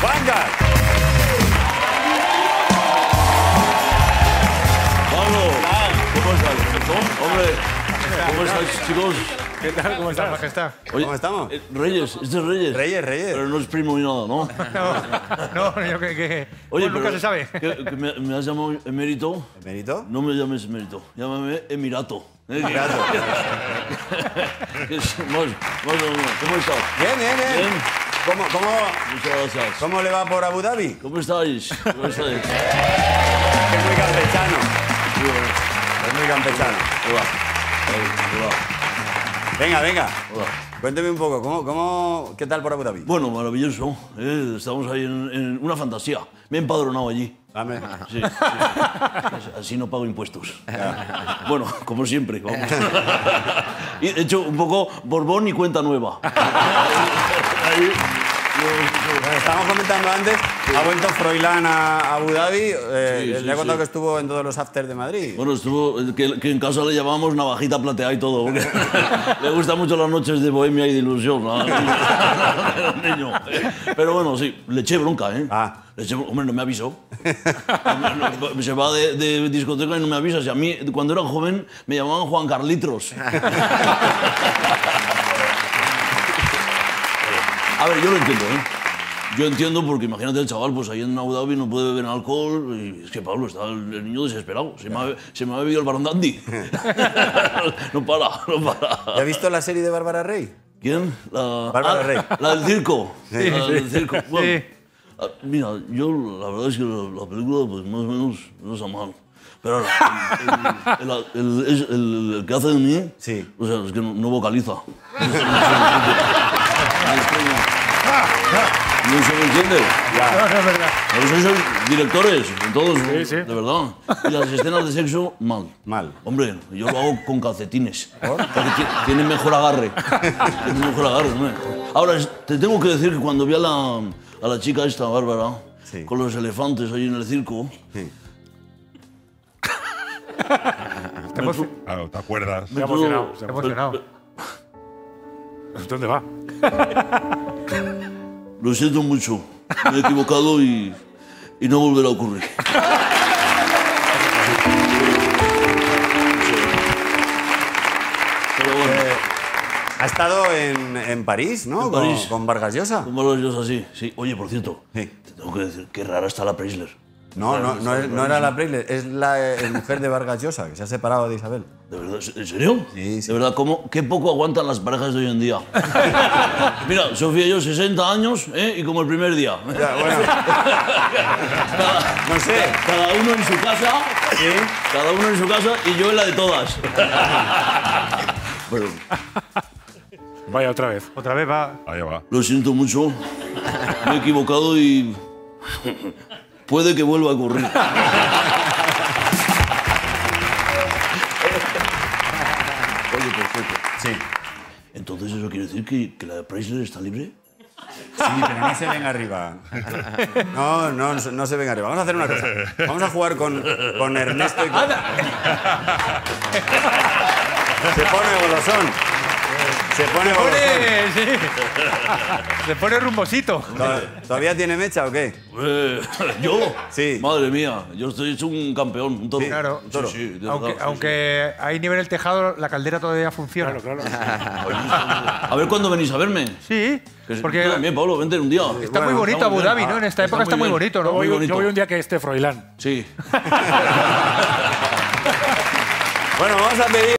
Vanguard. Pablo, ¿cómo estás? Hombre, ¿cómo estáis, chicos? ¿Qué tal? ¿Cómo está, majestad? Oye, ¿Cómo estamos? Reyes, este es Reyes. Reyes. Pero no es primo ni nada, ¿no? No, yo que Oye, bueno, nunca se sabe. que me has llamado emérito. ¿Emérito? No me llames emérito, llámame Emirato. Emirato. ¿Cómo estás? Bien. Muchas gracias. ¿Cómo le va por Abu Dhabi? ¿Cómo estáis? ¿Cómo estáis? Es muy campechano. Es muy campechano. Hola. Hola. Venga. Hola. Cuénteme un poco, ¿qué tal por Abu Dhabi? Bueno, maravilloso. Estamos ahí en una fantasía. Me he empadronado allí. Dame. Sí. Así no pago impuestos. Bueno, como siempre. Vamos. Y he hecho un poco Borbón y cuenta nueva. Ahí, Bueno, estábamos comentando antes, ha vuelto Froilán a Abu Dhabi. Le ha contado sí. que estuvo en todos los afters de Madrid. bueno, estuvo que en casa le llamábamos navajita plateada y todo. Porque le gustan mucho las noches de bohemia y de ilusión. ¿No? Niño. Pero bueno, sí, le eché bronca, ¿eh? Le eché, hombre, no me avisó. Se va de discoteca y no me avisa. Si a mí, cuando era joven, me llamaban Juan Carlitos. A ver, yo lo entiendo, ¿eh? Yo entiendo porque imagínate el chaval, pues ahí en Abu Dhabi no puede beber alcohol y es que Pablo está el niño desesperado. Se me ha bebido el barandandi. No para. ¿Ya has visto la serie de Bárbara Rey? ¿Quién? Bárbara Rey. La del circo. Sí. La del circo. Bueno, Sí. mira, yo la verdad es que la película pues más o menos no está mal. Pero ahora, el que hace de mí, Sí. o sea, es que no vocaliza. No se me entiende. No, es verdad. Por eso sois directores, todos, Sí. de verdad. Y las escenas de sexo, mal. Mal. Hombre, yo lo hago con calcetines. Porque tienen mejor agarre. Tienen mejor agarre, hombre. Ahora, te tengo que decir que cuando vi a la chica esta, Bárbara, Sí. con los elefantes ahí en el circo, Sí. Claro, ¿te acuerdas? Se ha emocionado. ¿Dónde va? Lo siento mucho. Me he equivocado y no volverá a ocurrir. Pero bueno. Ha estado en París, ¿no? En París. Con Vargas Llosa. Como los yo así. Sí. Oye, por cierto, Sí. te tengo que decir, qué rara está la Preisler. No era la Preisler, es la mujer de Vargas Llosa, que se ha separado de Isabel. ¿De verdad? ¿En serio? Sí. De verdad, qué poco aguantan las parejas de hoy en día. Mira, Sofía y yo, 60 años, y como el primer día. Ya, bueno. No sé. Cada uno en su casa, cada uno en su casa y yo en la de todas. Bueno, Vaya, otra vez. Otra vez va. Allá va. lo siento mucho, me he equivocado y puede que vuelva a ocurrir. Oye, perfecto. Sí. Entonces, ¿eso quiere decir que la Preisler está libre? Sí, pero no se venga arriba. No se venga arriba. Vamos a hacer una cosa. Vamos a jugar con Ernesto y con... Se pone golosón. Se pone golosón. Se pone rumbosito. ¿Todavía tiene mecha o qué? ¿Yo? Sí. Madre mía, yo estoy hecho un campeón, un toro. Claro. Sí, sí, de verdad, sí, Aunque hay nivel en el tejado, la caldera todavía funciona. Claro. A ver cuándo venís a verme. Sí, Porque porque también, Pablo, vente un día. está muy bonito Abu Dhabi, ¿no? En esta época está muy bonito, ¿no? Muy bonito. Yo voy un día que esté Froilán. Sí. Bueno, vamos a pedir...